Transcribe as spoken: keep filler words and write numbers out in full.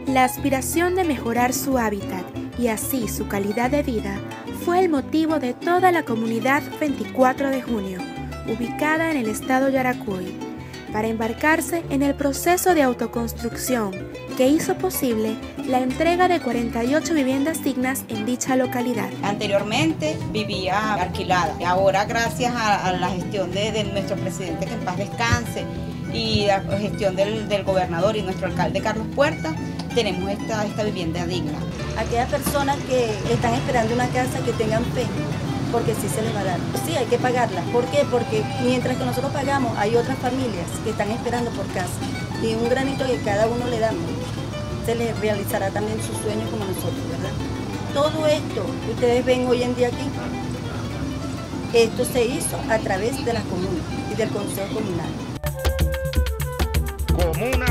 La aspiración de mejorar su hábitat y así su calidad de vida fue el motivo de toda la comunidad veinticuatro de junio, ubicada en el estado Yaracuy, para embarcarse en el proceso de autoconstrucción que hizo posible la entrega de cuarenta y ocho viviendas dignas en dicha localidad. Anteriormente vivía alquilada, ahora gracias a, a la gestión de, de nuestro presidente, que en paz descanse, y la gestión del, del gobernador y nuestro alcalde Carlos Puerta, tenemos esta, esta vivienda digna. Aquellas personas que están esperando una casa, que tengan fe, porque sí se les va a dar. Sí, hay que pagarla. ¿Por qué? Porque mientras que nosotros pagamos, hay otras familias que están esperando por casa. Y un granito que cada uno le damos, se les realizará también sus sueños como nosotros, ¿verdad? Todo esto que ustedes ven hoy en día aquí, esto se hizo a través de las comunas y del Consejo Comunal. Comuna